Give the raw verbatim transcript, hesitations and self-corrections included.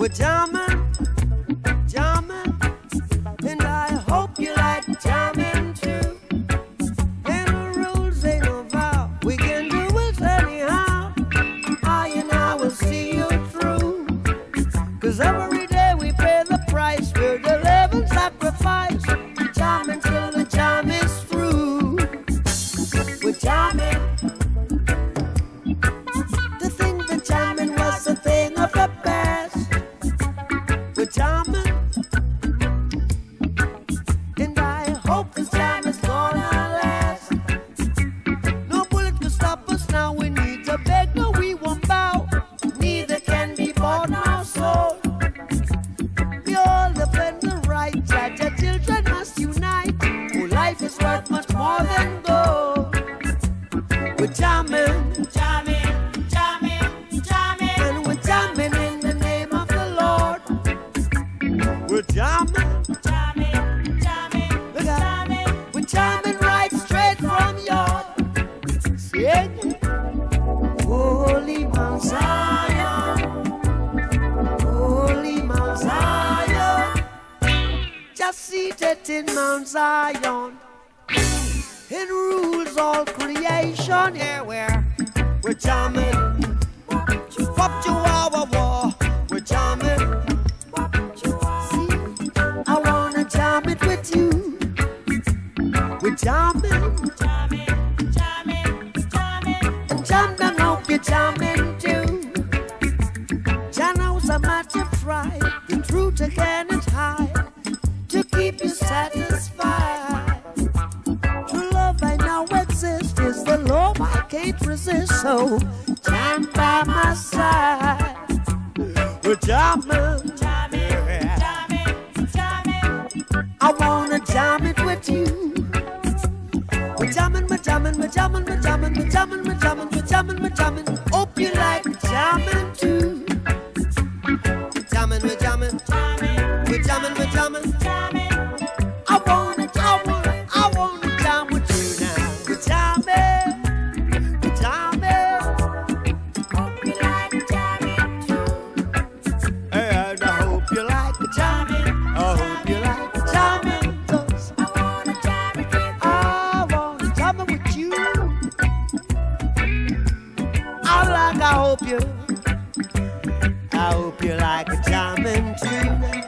We're jamming, jamming, and I hope you like jamming too. Ain't no rules, ain't no vow, we can do it anyhow. I and I will see you through, 'cause every day we pay the price, we're the living sacrifice. Jamming till the jam is through. We're jamming. To think that jamming was a thing of the past. We're jamming, and I hope this jam is gonna last. No bullet can stop us now. We need to beg, no, we won't bow. Neither can be bought nor sold. We all defend the right. Judge, our children must unite. Oh, life is worth much more than gold. We're jamming, jamming, jamming, jamming, and we're jamming in the name of the Lord. We're jamming, jamming, jamming, jamming. We're jamming right straight from your sing. Holy Mount Zion, Holy Mount Zion, just seated in Mount Zion. It rules all creation. Here we're we're jamming. Pop Chihuahua war. We're jamming. See, I wanna jam it with you. We're jamming, jamming, jamming, jamming. And jam down, hope you're jamming too. Janos are much of try. The truth again is high to keep you satisfied. True love I know exists is the love I can't resist. So jam by my side. We're jamming, jamming, jamming, jamming. I wanna jam it with you. We're jamming, we're jamming, we're jamming, we're jamming, we're jamming, we're jamming, we're jamming, we're jamming. Hope you like jamming too. We're jamming, we're jamming, we're jamming, we're jamming. I wanna, I wanna, I wanna jam with you now. We're jamming, we're jamming. Hope you like jamming too. And I hope you like jamming. I hope you like jamming. 'Cause I wanna jam it with you. I wanna jam it with you. I like, I hope you, I hope you like jamming too now.